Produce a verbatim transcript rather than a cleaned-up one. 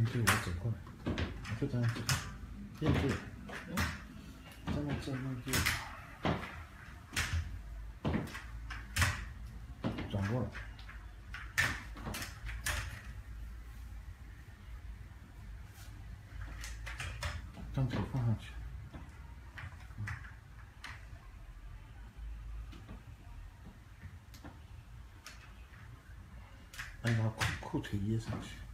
对，我走过来，我就这样子，面对，这么正面对，转过来，将腿放上去，再把裤裤腿掖上去。